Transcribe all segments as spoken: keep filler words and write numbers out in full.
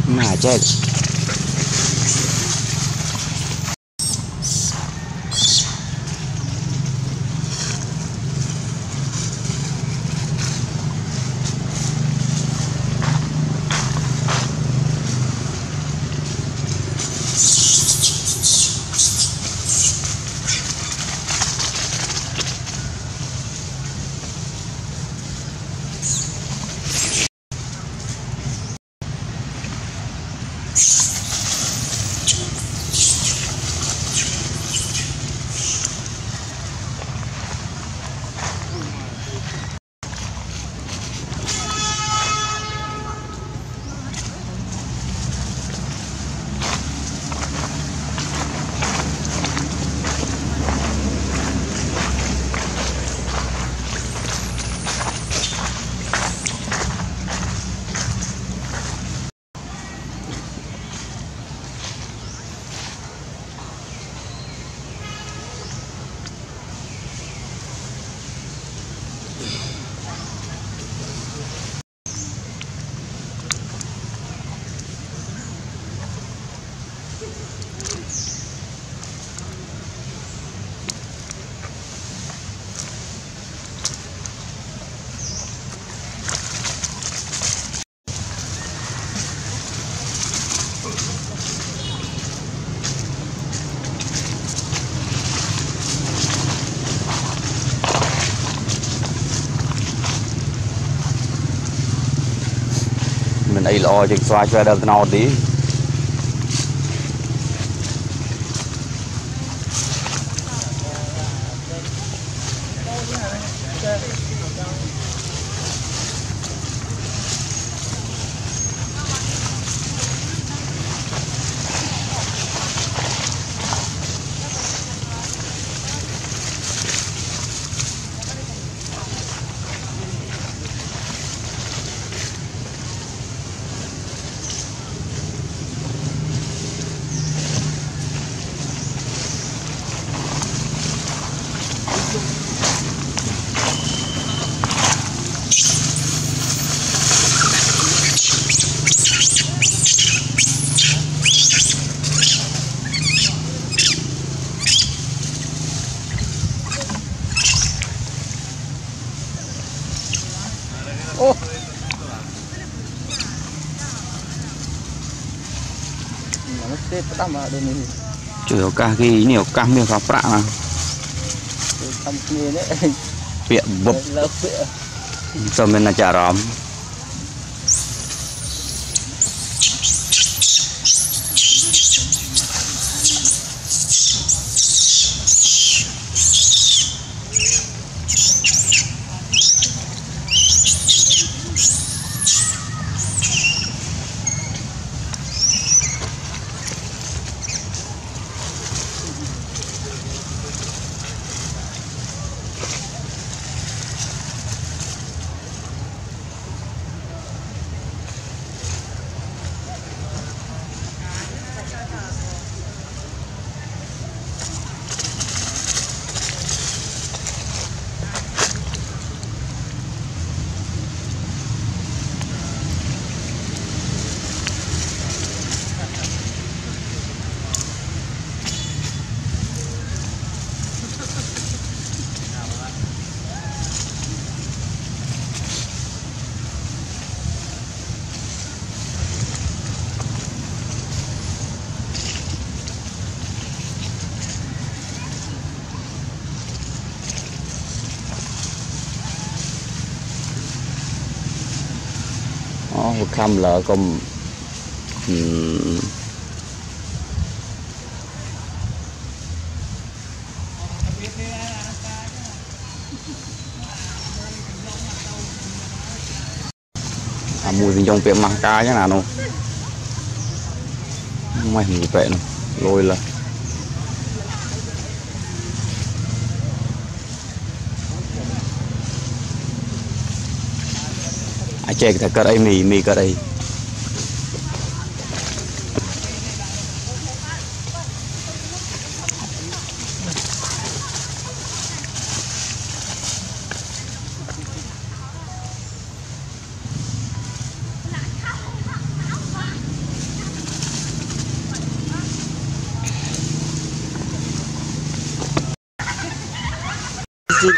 mà chết mình ấy lo chừng xoay xoay đâu nào tí ô chửi cả cái nhiều cam nhiều khắp rạ mà việc bụp cho mình là chả róm một khăm lỡ cùng um, à, mùi bên trong tiệm mang ca chứ nào đâu mày mùi tệ này lôi là ai chơi cái cờ đây mì mì cờ đây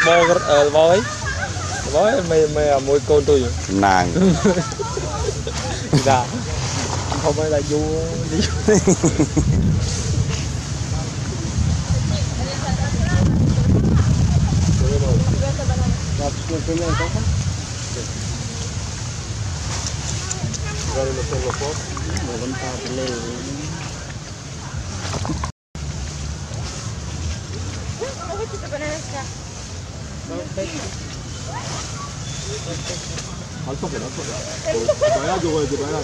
bò ở bói bói mày mày môi con tôi nàng dạ không phải là vua đi Hãy subscribe cho kênh Ghiền Mì Gõ để không bỏ lỡ những video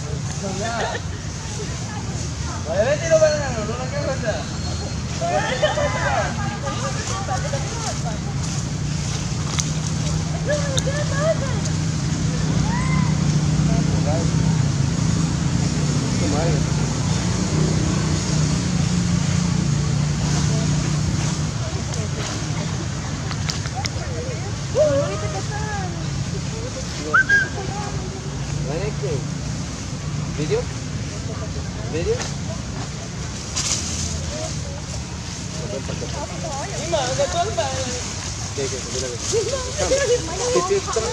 video video nhưng mà cái con bà kìa kìa bây giờ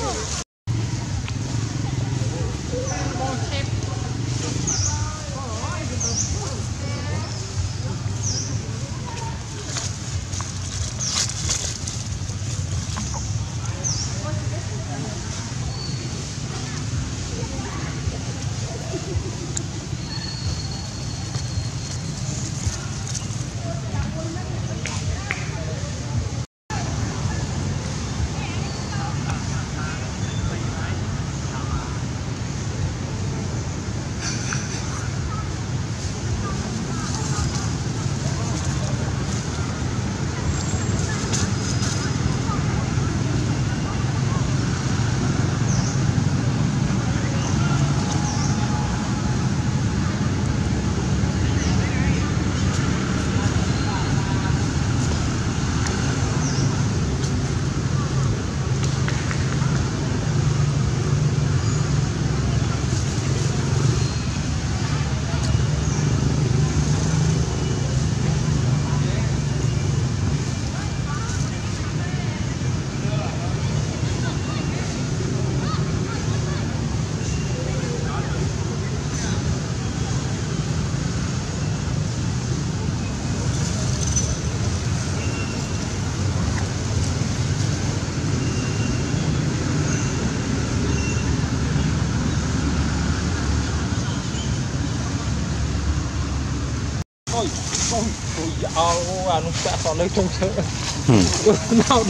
ôi ôi ôi à nó sẽ còn nơi trong chợ nào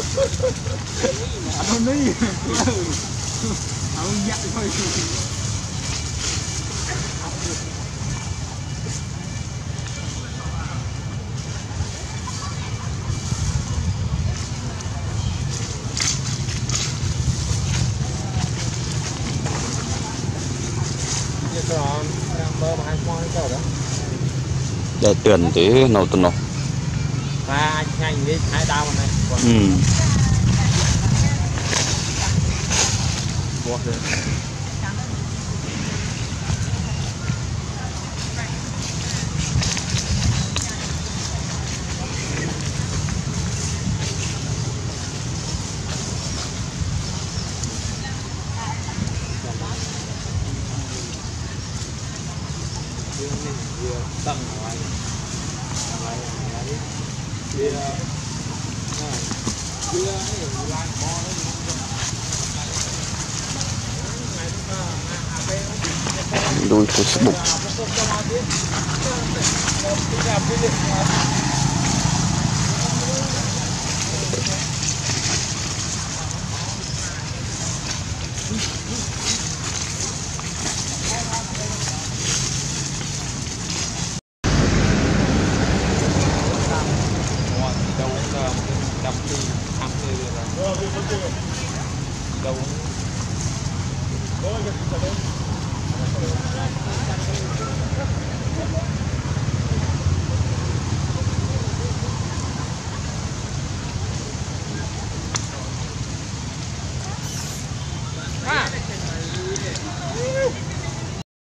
nó đi ông dạy thôi còn mơ mà hai con cái đó để tuyển tí nấu tuần nấu và nhanh đi hai đau này còn ừ buộc rồi tầng ngoài ngoài này đi kia kia lan bò đôi Facebook